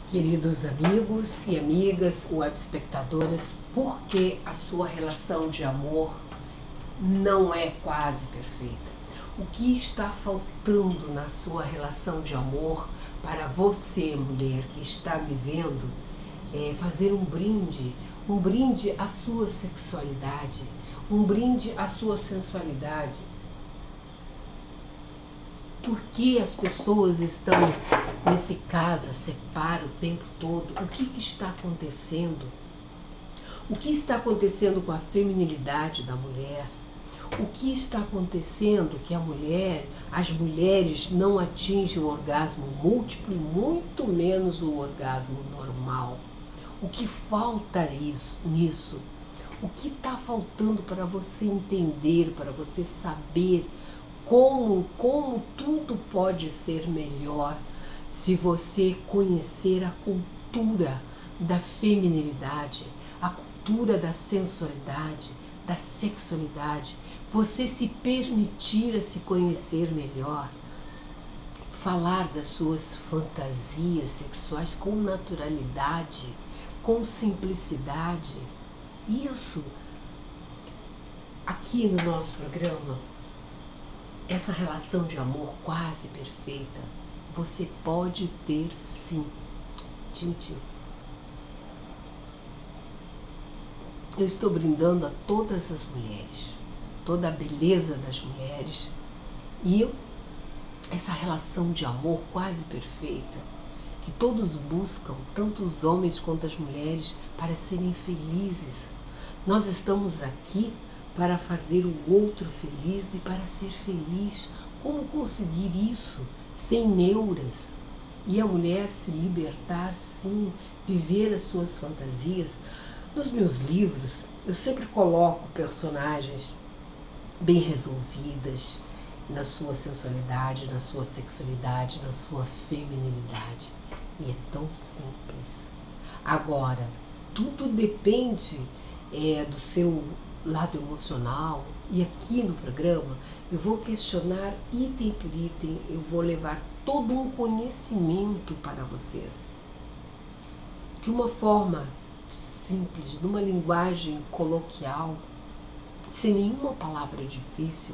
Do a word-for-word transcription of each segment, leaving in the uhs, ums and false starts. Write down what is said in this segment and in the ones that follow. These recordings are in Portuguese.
Queridos amigos e amigas, web espectadoras, por que a sua relação de amor não é quase perfeita? O que está faltando na sua relação de amor para você, mulher, que está me vendo, é fazer um brinde, um brinde à sua sexualidade, um brinde à sua sensualidade? Por que as pessoas estão nesse casa, separa o tempo todo? O que, que está acontecendo? O que está acontecendo com a feminilidade da mulher? O que está acontecendo que a mulher, as mulheres não atingem o orgasmo múltiplo e muito menos o orgasmo normal? O que falta isso, nisso? O que está faltando para você entender, para você saber Como, como tudo pode ser melhor se você conhecer a cultura da feminilidade, a cultura da sensualidade, da sexualidade, você se permitir a se conhecer melhor, falar das suas fantasias sexuais com naturalidade, com simplicidade. Isso, aqui no nosso programa, essa relação de amor quase perfeita, você pode ter sim. Tchim-tchim. Eu estou brindando a todas as mulheres, toda a beleza das mulheres e essa relação de amor quase perfeita que todos buscam, tanto os homens quanto as mulheres, para serem felizes. Nós estamos aqui para fazer o outro feliz e para ser feliz. Como conseguir isso sem neuras? E a mulher se libertar, sim, viver as suas fantasias. Nos meus livros, eu sempre coloco personagens bem resolvidas na sua sensualidade, na sua sexualidade, na sua feminilidade. E é tão simples. Agora, tudo depende é, do seu lado emocional, e aqui no programa eu vou questionar item por item, eu vou levar todo um conhecimento para vocês, de uma forma simples, numa linguagem coloquial, sem nenhuma palavra difícil,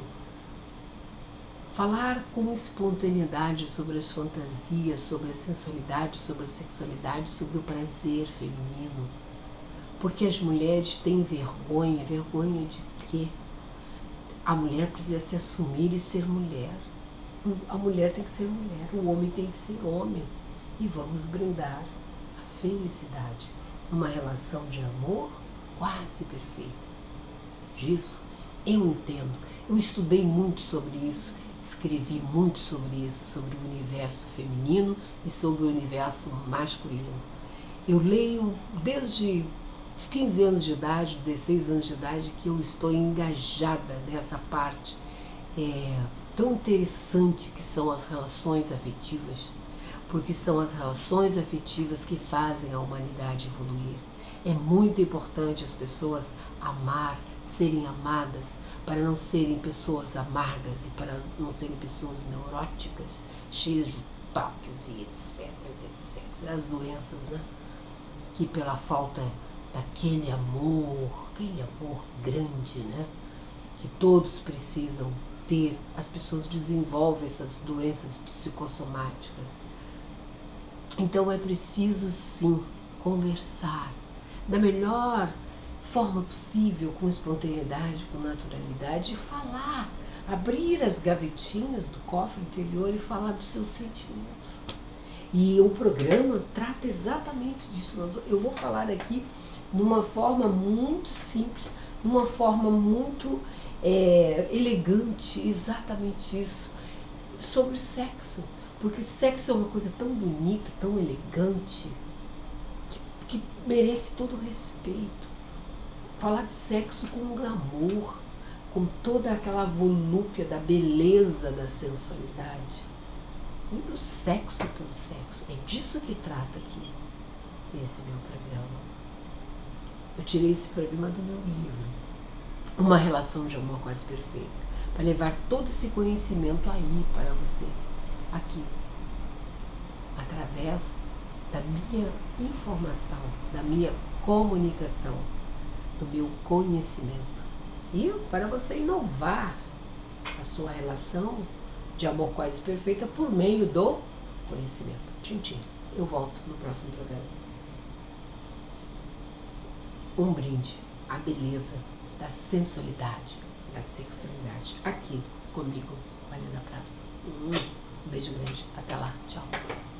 falar com espontaneidade sobre as fantasias, sobre a sensualidade, sobre a sexualidade, sobre o prazer feminino. Porque as mulheres têm vergonha. Vergonha de quê? A mulher precisa se assumir e ser mulher. A mulher tem que ser mulher, o homem tem que ser homem. E vamos brindar a felicidade. Uma relação de amor quase perfeita. Disso eu entendo. Eu estudei muito sobre isso, escrevi muito sobre isso, sobre o universo feminino e sobre o universo masculino. Eu leio desde os quinze anos de idade, dezesseis anos de idade, que eu estou engajada nessa parte é, tão interessante que são as relações afetivas, porque são as relações afetivas que fazem a humanidade evoluir. É muito importante as pessoas amar, serem amadas, para não serem pessoas amargas e para não serem pessoas neuróticas, cheias de toques e etc, etcétera. As doenças, né? Que pela falta daquele amor, aquele amor grande, né? Que todos precisam ter, as pessoas desenvolvem essas doenças psicossomáticas. Então é preciso sim conversar da melhor forma possível, com espontaneidade, com naturalidade, e falar, abrir as gavetinhas do cofre interior e falar dos seus sentimentos. E o programa trata exatamente disso. Eu vou falar aqui numa forma muito simples, numa forma muito é, elegante, exatamente isso, sobre sexo. Porque sexo é uma coisa tão bonita, tão elegante, que, que merece todo o respeito. Falar de sexo com glamour, com toda aquela volúpia da beleza da sensualidade. E do sexo pelo sexo. É disso que trata aqui esse meu programa. Eu tirei esse programa do meu livro, Uma Relação de Amor Quase Perfeita, para levar todo esse conhecimento aí para você, aqui, através da minha informação, da minha comunicação, do meu conhecimento. E para você inovar a sua relação de amor quase perfeita por meio do conhecimento. Tchim, tchim. Eu volto no próximo programa. Um brinde à beleza da sensualidade, da sexualidade. Aqui comigo, Valenda Prado. Um beijo grande. Até lá. Tchau.